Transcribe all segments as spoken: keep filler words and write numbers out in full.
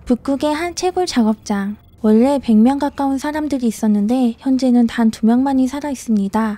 북극의 한 채굴 작업장. 원래 백 명 가까운 사람들이 있었는데 현재는 단 두 명만이 살아있습니다.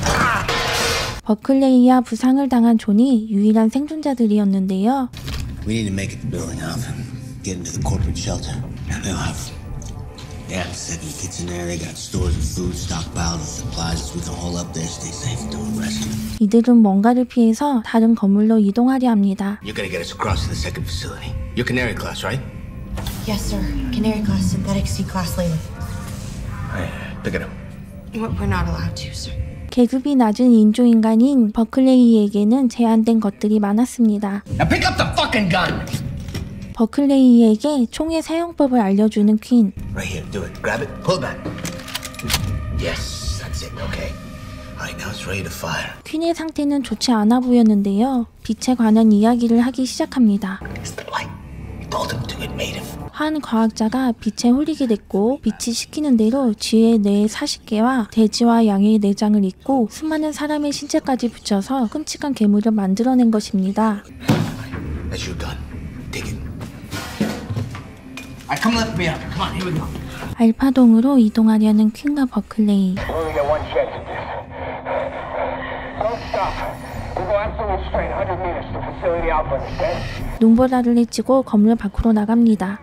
버클레이와 부상을 당한 존이 유일한 생존자들이었는데요. We need to make it to the building, Alpha. Get into the corporate shelter. They'll have, they have seven kids in there. They got stores of food, stockpiles of supplies. We can haul up there, stay safe, don't rescue. 이들은 뭔가를 피해서 다른 건물로 이동하려 합니다. You're gonna get us across to the second facility. You're Canary class, right? Yes, sir. Canary class, synthetic C-class layer. Hey, pick it up. We're we're not allowed to, sir. 계급이 낮은 인조인간인 버클레이에게는 제한된 것들이 많았습니다. Now pick up the fucking gun! 버클레이에게 총의 사용법을 알려주는 퀸. Right here, do it. Grab it, pull it back. Yes, that's it, okay. Alright, now it's ready to fire. 퀸의 상태는 좋지 않아 보였는데요. 빛에 관한 이야기를 하기 시작합니다. It's the light. You told him to get made him. 한 과학자가 빛에 홀리게 됐고 빛이 시키는 대로 쥐의 뇌 사십 개와 돼지와 양의 내장을 잇고 수많은 사람의 신체까지 붙여서 끔찍한 괴물을 만들어낸 것입니다. That's your gun. Take it. Alright, come lift me up. Come on, here we go. 알파동으로 이동하려는 퀸과 버클레이. We only got one chance at this. Don't stop. We'll go absolutely straight, one hundred meters to facility Alpha, understand? 눈보라를 헤치고 건물 밖으로 나갑니다.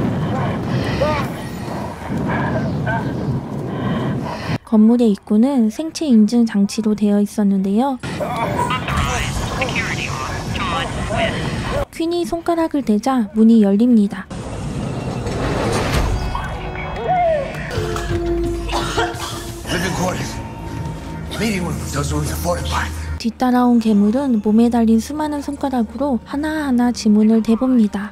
건물의 입구는 생체 인증 장치로 되어 있었는데요. 퀸이 손가락을 대자 문이 열립니다. Living quarters. Meeting room. Those rooms are fortified. 뒤따라온 괴물은 몸에 달린 수많은 손가락으로 하나하나 지문을 대봅니다.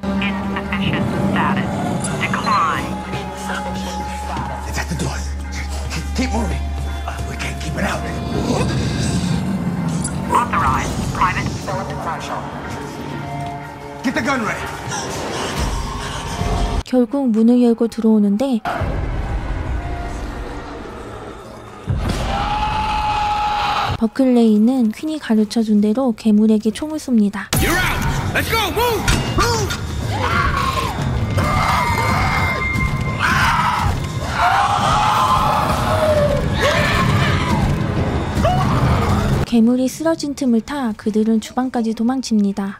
It's at the door. Keep moving. Uh, we can't keep it out. Authorized. Private Philip Marshall. Get the gun ready. 결국 문을 열고 들어오는데 버클레이는 퀸이 가르쳐준 대로 괴물에게 총을 쏩니다. You're out. Let's go. Move. Move. 괴물이 쓰러진 틈을 타 그들은 주방까지 도망칩니다.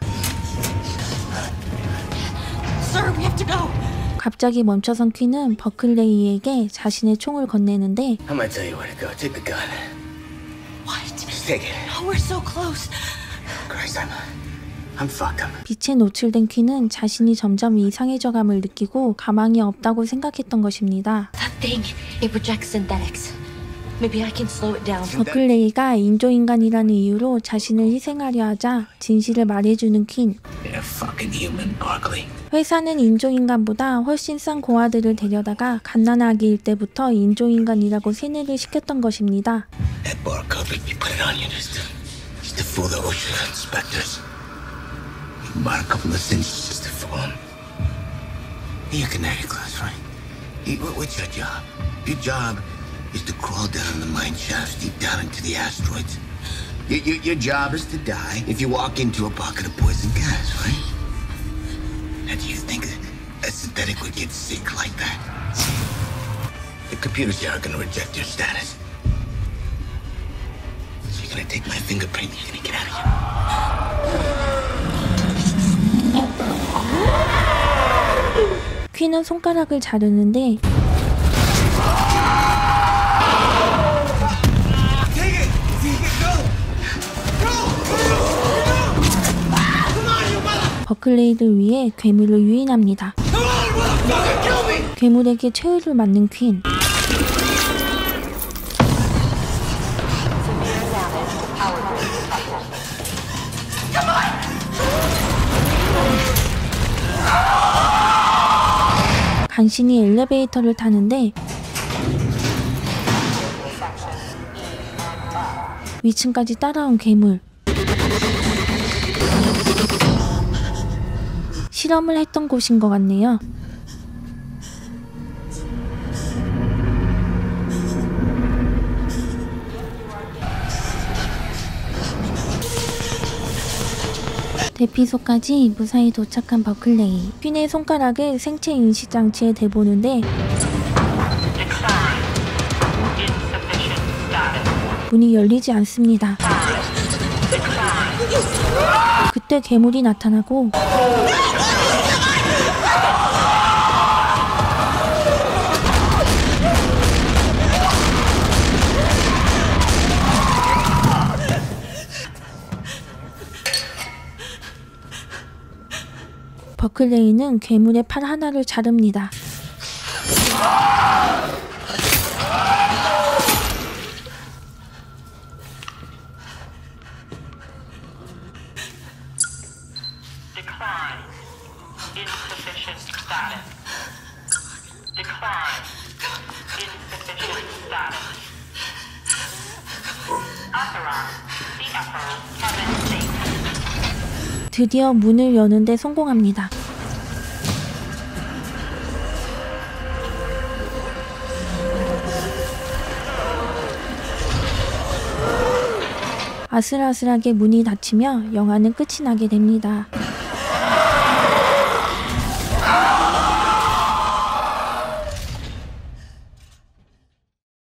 Sir, we have to go. 갑자기 멈춰선 퀸은 버클레이에게 자신의 총을 건네는데 I'm gonna tell you where to go. Take the gun. What? Just take it. Oh, we're so close. Christ, I'm, I'm fucked up. 빛에 노출된 퀸은 자신이 점점 이상해져감을 느끼고 가망이 없다고 생각했던 것입니다. That thing, it projects synthetics. Maybe I can slow it down. 버클레이가 인조인간이라는 이유로 자신을 희생하려 하자 진실을 말해주는 퀸. You're a fucking human, Barkley. 회사는 인조인간보다 훨씬 싼 공화들을 데려다가 갓난아기일 때부터 인조인간이라고 세뇌를 시켰던 것입니다. That bar carpet, you put it on you just to, just to fool the OSHA inspectors. You bought a couple of cinches just to fool them. You're Canary class, right? You, what, what's your job? Your job is to crawl down the mine shafts deep down into the asteroids. Your, your, your job is to die if you walk into a pocket of poison gas, right? Now, do you think a synthetic would get sick like that? The computers here are gonna reject your status. So you're gonna take my fingerprint and you're gonna get out of here. 퀸은 손가락을 자르는데 버클레이를 위해 괴물을 유인합니다. 괴물에게 최후를 맞는 퀸. 간신히 엘리베이터를 타는데 위층까지 따라온 괴물. 실험을 했던 곳인 것 같네요. 대피소까지 무사히 도착한 버클레이. 퀸의 손가락을 생체 인식 장치에 대보는데 문이 열리지 않습니다. 그때 괴물이 나타나고 버클레이는 괴물의 팔 하나를 자릅니다. Decline. Insufficient status. Decline. Insufficient status. Authorize. C F O Kevin State. 드디어 문을 여는데 성공합니다. 아슬아슬하게 문이 닫히며 영화는 끝이 나게 됩니다.